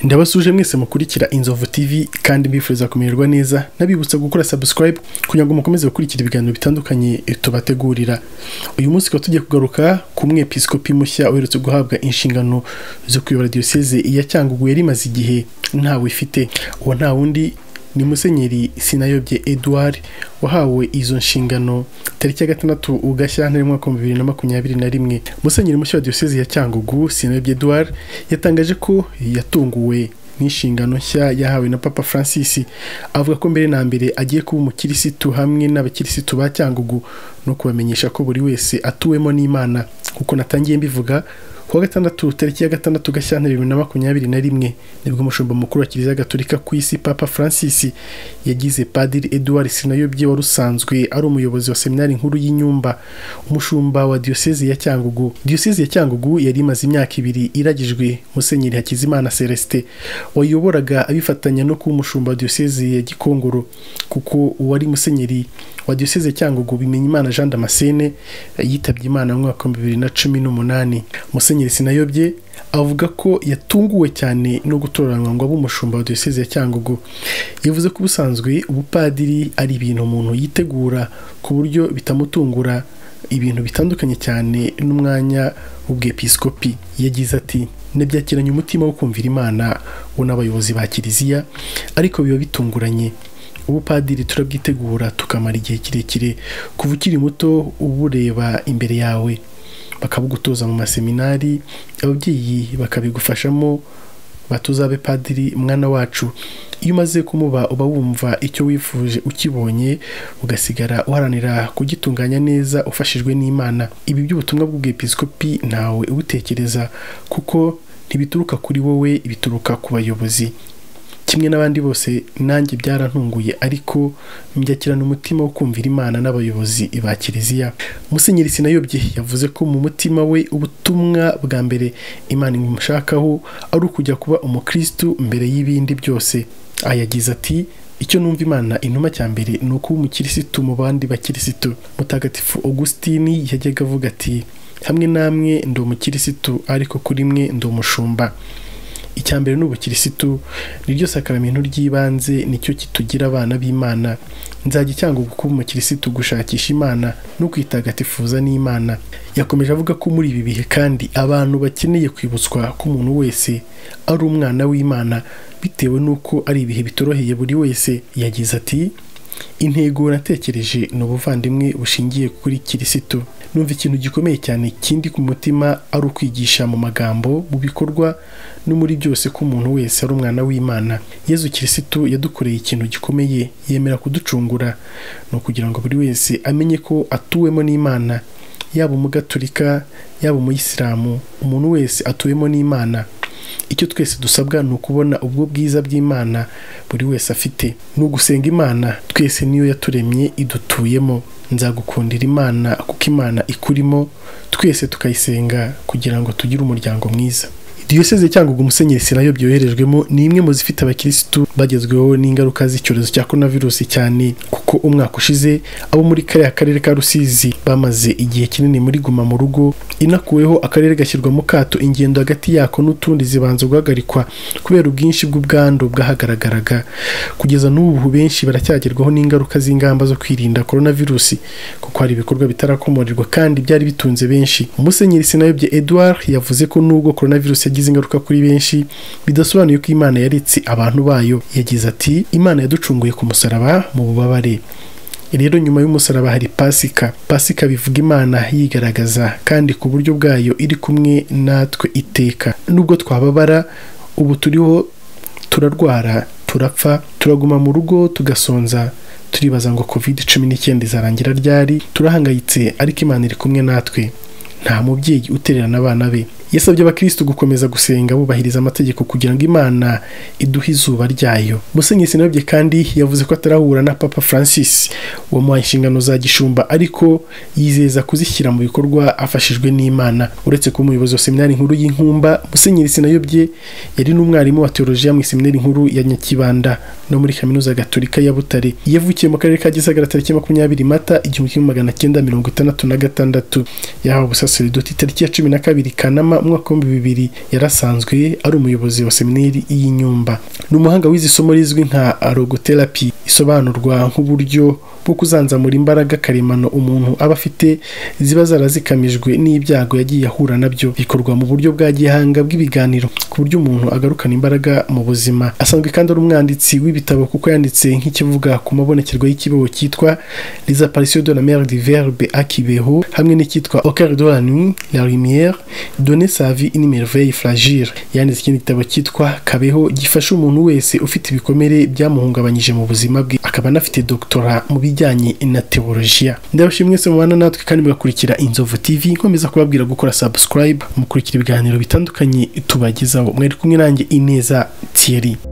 Ndabasuje mwese mukurikira Inzovu TV kandi mbifuriza kumererwa neza, nabibutsa gukora subscribe kugira ngo mukomeze gukurikira ibiganiro bitandukanye tubategurira. Uyu munsi ko tugiye kugaruka ku umwepiskopi mushya uherutse guhabwa inshingano zo kuyobora diocese ya Cyangugu yari imaze igihe ntawe ifite. Uwo nta wundi ni Mgr Edouard wahawe izo nshingano tariki ya 6 Ugashyantare mwaka wa 2021. Mgr Mushya wa diocese ya Cyangugu Edouard yatangaje ko yatunguwe n'inshingano nshya yahawe na Papa Francis. Avuga ko mbere na mbere agiye kuba umukristu hamwe n'abakristu ba Cyangugu no kubamenyesha ko buri wese atuwemo n'Imana. Kuko natangiye mbivuga kuwa 6 tariki ya 6 Ugashyantare 2021 nibwo umushumba mukuru wa Kiliziya Gatolika ku isi Papa Francis yagize Padiri Edouard Sinayobye warusanzwe ari umuyobozi wa seminari nkuru y'Inyumba umushumba wa diocese ya Cyangugu. Diocese ya Cyangugu yari imaze imyaka 2 iragijwe Musenyeri Hakizimana Celestin wayoboraga abifatanya no kuba umushumba wa diocese ya Gikongoro, kuko uwari musenyeri wa diocese ya Cyangugu Bimenyimana Jean Damascene yitabye Imana mu mwaka wa 2018. Musenyeri Sinayobye avuga ko yatunguwe cyane no gutoranywa ngo abe umushumba wa diocese ya Cyangugu. Yavuze ko ubusanzwe ubupadiri ari ibintu umuntu yitegura ku buryo bitamutungura ibintu bitandukanye cyane n'umwanya w'ubwepiskopi. Yagize ati "Nabyakiranye umutima wo kumvira Imana wo n'abayobozi ba Kiliziya, ariko biba bitunguranye. Ubupadiri turabwitegura tukamara igihe kirekire kuva ukiri muto ubureba imbere yawe, bakabugutoza mu maseminari, ababyeyi bakabigufashamo batuzabe padiri mwana wacu. Iyo umaze kumuba uba wumva icyo wifuje ukibonye, ugasigara uharanira kugitunganya neza ufashijwe n'Imana. Ibi by'ubutumwa bw'ubwepiskopi ntawe ubutekereza kuko ntibituruka kuri wowe, bituruka ku bayobozi. Kimwe n'abandi bose nanjye byarantunguye, ariko mbyakirana umutima wo kumvira Imana n'abayobozi ba Kiliziya." Musenyeri Sinayobye yavuze ko mu mutima we ubutumwa bwa mbere Imana imushakaho ari ukujya kuba umukristu mbere y'ibindi byose. Ayagize ati "Icyo numva Imana intuma cya mbere ni ukuba umukristu mu bandi bakristu." Mutagatifu Augustini yajyaga avuga ati "Hamwe namwe ndi umukristu, ariko kuri mwe ndi umushumba." Icyambere n'ubukirisitu niryo sakramento ry'ibanze, nicyo kitugira abana b'Imana. Nzajya Cyangugu kuba umukirisitu gushakisha Imana no kwitagatifuza n'Imana. Yakomeje avuga ko muri ibi bihe kandi abantu bakeneye kwibutswa ko umuntu wese ari umwana w'Imana bitewe nuko ari ibihe bitoroheye buri wese. Yagize ati "Intego natekereje ni ubuvandimwe bushingiye kuri kirisitu. Numva ikintu gikomeye cyane kindi ku mutima ari ukwigisha mu magambo, mu bikorwa no muri byose ko umuntu wese ari umwana w'Imana. Yezu Kirisitu yadukoreye ikintu gikomeye, yemera kuducungura, no kugira ngo buri wese amenye ko atuwemo n'Imana, yaba umugatolika yaba umuyisilamu, umuntu wese atuwemo n'Imana. Icyo twese dusabwa ni ukubona ubwo bwiza bw'Imana buri wese afite, no gusenga Imana. Twese niyo yaturemye idutuyemo. Nzagukundira Imana kuko Imana ikurimo, twese tukayisenga kugira ngo tugire umuryango mwiza." Diocese Cyangugu Musenyeri Sinayobye yoherejwemo ni imwe mu zifite abakristu bagezweho n'ingaruka z'icyorezo cya coronavirus cyane, kuko umwaka ushize abo muri kariya karere ka Rusizi bamaze igihe kinini muri guma mu rugo, inakuweho akarere gashyirwa mu kato ingendo hagati yako n'utundi zibanza guhagarikwa kubera ubwinshi bw'ubwandu bwahagaragaraga. Kugeza n'ubu benshi baracyagerwaho n'ingaruka z'ingamba zo kwirinda coronavirus, kuko hari ibikorwa bitarakomorirwa kandi byari bitunze benshi. Musenyeri Sinayobye Edouard yavuze ko nubwo coronavirus yagize ingaruka kuri benshi, bidasobanuye ko Imana yaretse abantu bayo. Yagize ati "Imana yaducunguye ku musaraba mu bubabare. Rero nyuma y'umusaraba hari Pasika. Pasika bivuga Imana yigaragaza kandi ku buryo bwayo iri kumwe natwe iteka. Nubwo twababara, ubu turiho turarwara, turapfa, turaguma mu rugo, tugasonza, turibaza ngo COVID-19 izarangira ryari, turahangayitse, ariko Imana iri kumwe natwe. Nta mubyeyi utererana abana be." Yasabye abakristo gukomeza gusenga bubahiriza amategeko kugira ngo Imana iduhe izuba ryayo. Musenyeri Sinayobye kandi yavuze ko atarahura na Papa Francis wamuhaye inshingano za gishumba, ariko yizeza kuzishyira mu bikorwa afashijwe n'Imana. Uretse kuba umuyobozi wa seminari nkuru y'Inkumba, Musenyeri Sinayobye yari n'umwarimu wa teolojiya mu seminari nkuru ya Nyakibanda no muri Kaminuza Gatolika ya Butare. Yavukiye mu karere ka Gisagara tariki 20 Mata 1966. Yahawe ubusaserdoti tariki ya 12 Kanama mu mwaka wa 2000 yarasanzwe ari umuyobozi wa seminari y'Inyumba. Ni umuhanga w'izi somo rizwi nka logotherapy, isobanurwa nk'uburyo bwo kuzanzamura imbaraga karemano umuntu aba afite ziba zarazikamijwe n'ibyago yagiye ahura nabyo. Bikorwa mu buryo bwa gihanga bw'ibiganiro ku buryo umuntu agarukana imbaraga mu buzima. Asanzwe kandi ari umwanditsi w'ibitabo kuko yanditse nk'ikivuga ku mabonekerwa y'ikibeho cyitwa Les apparitions de la mère du verbe à Kibeho, hamwe n'icyitwa Au cœur de la nuit la lumière donner sa vie une merveille fragile. Yanditse ikindi gitabo cyitwa Kabeho gifasha umuntu wese ufite ibikomere byamuhungabanyije mu buzima bwe, akaba anafite doctorat mu bijyanye na teologiya. Ndabashimye mwese mubana natwe kandi mugakurikira Inzovu TV. Nkomeza kubabwira gukora subscribe, mukurikira ibiganiro bitandukanye tubagezaho. Mwari kumwe nanjye Ineza Thierry.